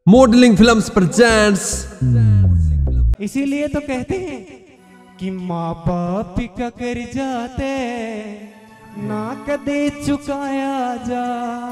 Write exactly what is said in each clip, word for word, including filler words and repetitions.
Modelling films presents. इसीलिए तो कहते हैं कि माँ बाप का कर जाते ना कदे चुकाया जा।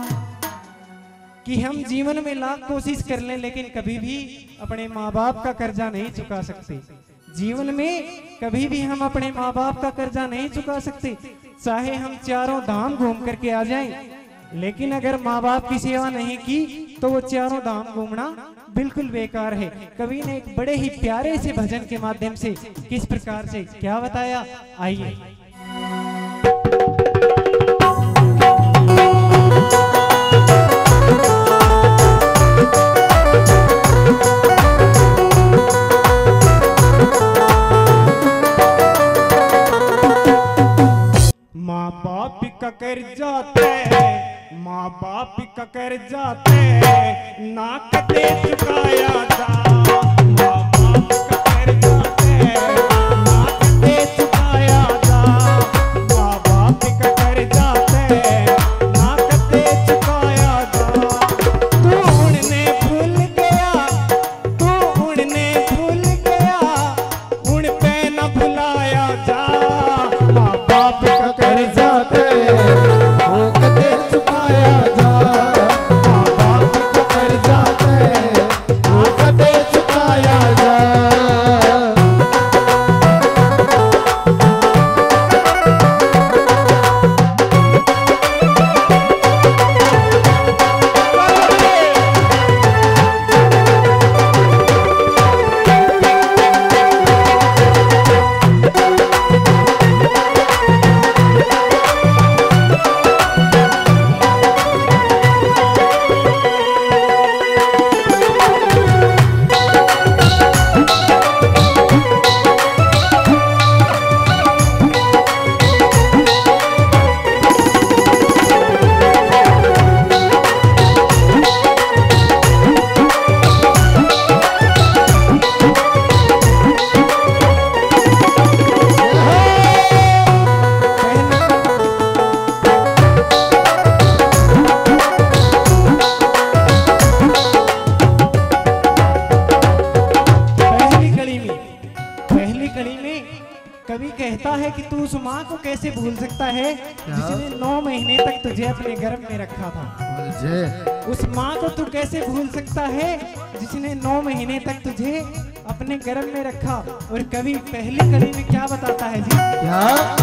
कि हम जीवन में लाख कोशिश कर लें लेकिन कभी भी अपने माँ बाप का कर्जा नहीं चुका सकते। जीवन में कभी भी हम अपने माँ बाप का कर्जा नहीं चुका सकते, चाहे हम चारों धाम घूम करके आ जाएं, लेकिन अगर माँ बाप की सेवा नहीं की तो वो चारों धाम घूमना बिल्कुल बेकार है। कवि ने एक बड़े ही प्यारे से भजन के माध्यम से किस प्रकार से क्या बताया, आइए। माँ बाप का कर जाते माँ बाप का कर जाते ना कदे चुकाया जा। माँ बाप का कर जाते ना कदे चुकाया जा। माँ बाप का कर जाते ना कदे चुकाया जा। तू उड़ने भूल गया तू उड़ने भूल गया उड़ पे न भुलाया जा। माँ बाप का कर जाते वो कदे चुकाया जा। माँ बाप का कर जाते वो कदे चुकाया जा। कवि कहता है कि तू उस माँ को कैसे भूल सकता है जिसने नौ महीने तक तुझे अपने गर्भ में रखा था। उस माँ को तू कैसे भूल सकता है जिसने नौ महीने तक तुझे अपने गर्भ में रखा। और कवि पहली कड़ी में क्या बताता है जी, क्या?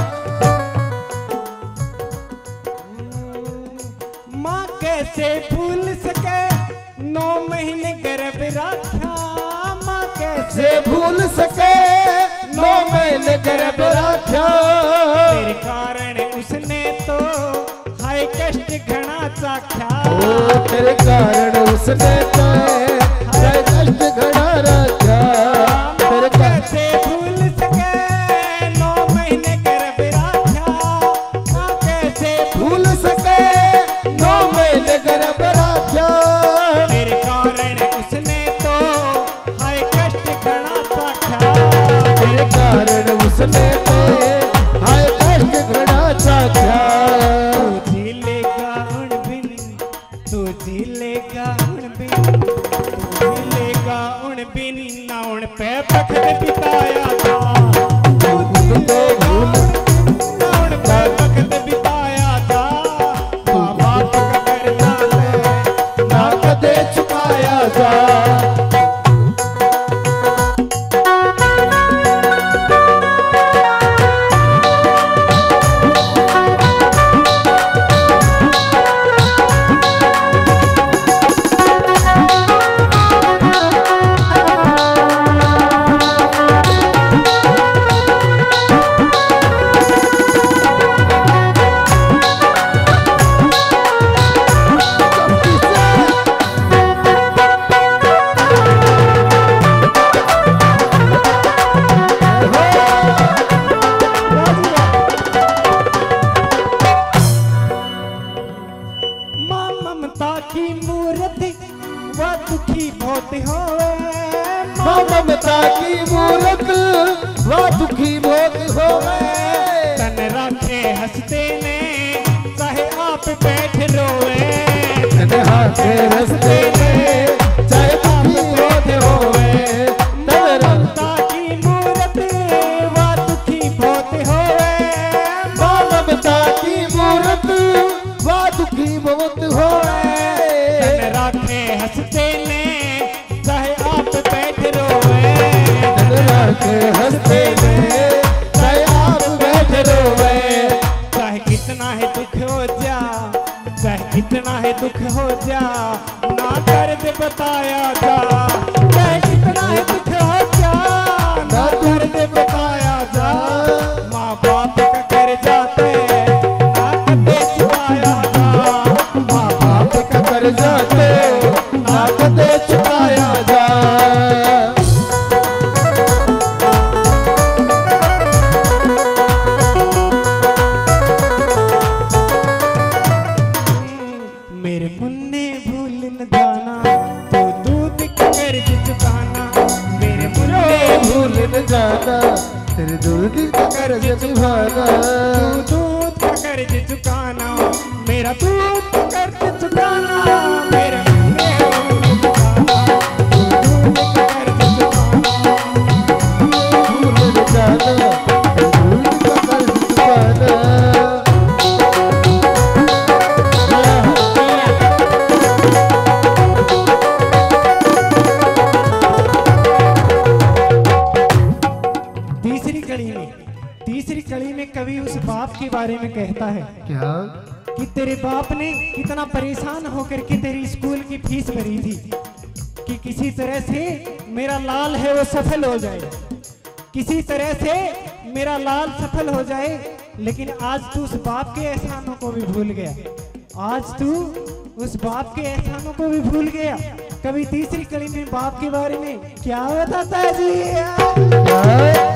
माँ कैसे भूल सके नौ महीने गर्भ रखा। माँ कैसे भूल सके नौ महीने गर्भ रखा। तेरे कारण उसने तो हाय कष्ट घना चाख्या। ओ तेरे कारण उसने तो हाय कष्ट घना रखा। तेरे कैसे भूल सके नौ महीने गर्भ रखा। माँ कैसे भूल सके नौ महीने गर्भ रखा। तेरे कारण उसने तो हाय कष्ट घना चाख्या। तेरे कारण उसने तो हाय कष्ट घना चाख्या। तू झीलेगा उन बिन तू झीलेगा उन बिन तू झीलेगा उन बिन ना उन पे बखत बिताया जा। तू झीलेगा ना उन पे बखत बिताया जा। माँ बाप का कर्जा ले ना कदे चुकाया जा। ममता की मूरत वो दुखी बहुत होवे। तन रखे हंसते ने चाहे आप बैठ रोवे। तन रखे हंसते ने चाहे हंसते ने चाहे आप बैठ रोए, दिन रात हंसते ने चाहे आप बैठ रोए। चाहे कितना है दुख हो जा, चाहे कितना है दुख हो जा, ना दर्द बताया जा। चाहे कितना है दुख हो जा, ना दर्द बताया जा। माँ बाप का कर्जा पे ना कदे चुकाया जा, माँ बाप का कर्जा ते ना कदे चुकाया जा। मेरे मुन्ने भूल न जाना तो दूध का कर्ज चुकाना। मेरे मुन्ने भूल न जाना तेरे दूध का कर्ज निभाना। तू दूध का कर्ज चुकाना, मेरा दूध का कर्ज चुकाना। मेरे मुन्ने भूल न जाना तू दूध का कर्ज चुकाना। भूल न जाना तेरे दूध का कर्ज निभाना। तीसरी कड़ी में तीसरी कड़ी में कवि उस बाप के बारे में कहता है क्या कि तेरे बाप ने कितना परेशान होकर के तेरी स्कूल की फीस भरी थी कि किसी तरह से मेरा लाल है वो सफल हो जाए, किसी तरह से मेरा लाल सफल हो जाए। लेकिन आज तू उस बाप के एहसानों को भी भूल गया, आज तू उस बाप के एहसानों को भी भूल गया। कभी तीसरी कड़ी में बाप के बारे में क्या बताता है जी?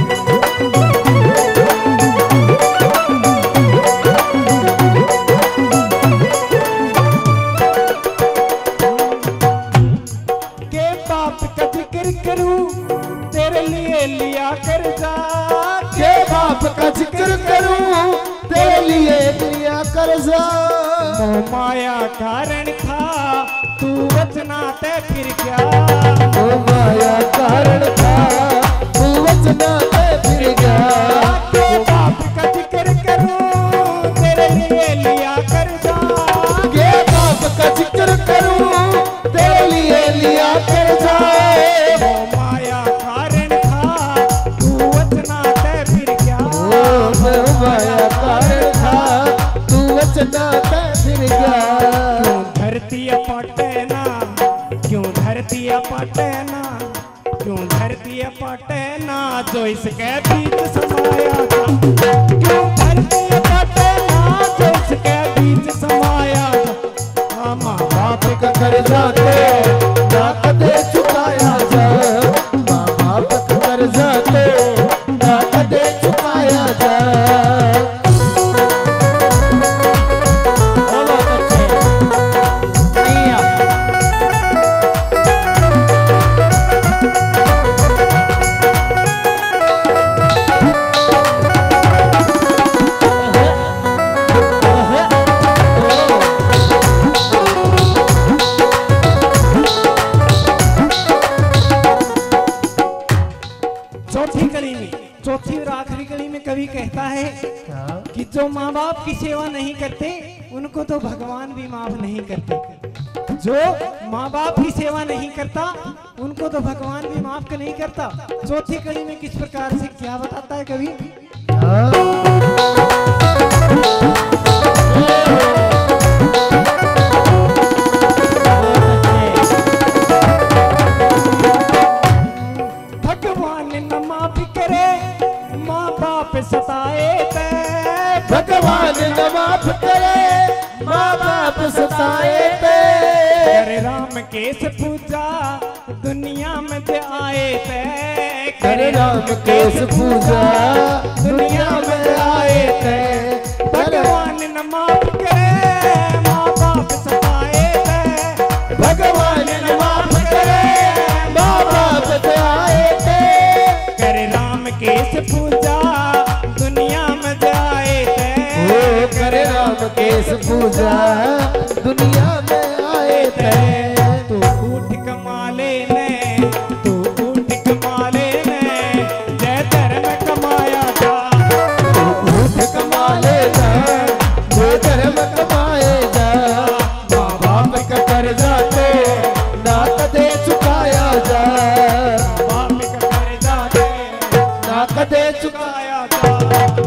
के बाप का जिक्र करूं तेरे लिए लिया कर्जा। के बाप का जिक्र करूं तेरे लिए लिया कर्जा। मोह माया कारण था तू बचना ते फिर क्या। ओ माया कारण था तू बचना ते फिर गया। के बाप का जिक्र करूं तेरे लिए लिया कर्जा। के बाप का जिक्र करूं तेरे लिए लिया कर्जा। मोह माया कारण था तू बचना ते फिर क्या। ओ माया कारण था तू बचना ते फिर गया। क्यों धरती पटना, क्यों धरती पटना, क्यों धरती पटना जो इसके बीच समाया था। क्यों धरती पटना जो इसके बीच समाया था। माँ बाप का कर्जा ते ना कदे चुकाया जा। माँ बाप का कर्जा ते ना कदे चुकाया जा। चौथी कड़ी में चौथी और आखिरी कड़ी में कवि कहता है कि जो माँ बाप की सेवा नहीं करते उनको तो भगवान भी माफ नहीं करते। जो माँ बाप की सेवा नहीं करता उनको तो भगवान भी माफ नहीं करता। चौथी कड़ी में किस प्रकार से क्या बताता है कवि? भगवान न माफ करे माँ बाप सताए ते। भगवान न माफ करे माँ बाप सताए ते। करे राम केस पूजा दुनिया में जे आए थे। करे राम केस पूजा दुनिया में आए थे। भगवान न माफ करे माँ बाप सताए थे। भगवान न माफ करे माँ बाप सताए थे। करे राम केस पूजा दुनिया में जे आए थे। ओ करे राम केस पूजा दुनिया में आए थे। तू उठ कमाले ने, तू उठ कमाले ने, जय धर्म कमाया था। तू उठ कमाले जा जो धर्म कमाए जा। माँ बाप का कर्जा ते ना कदे चुकाया जा।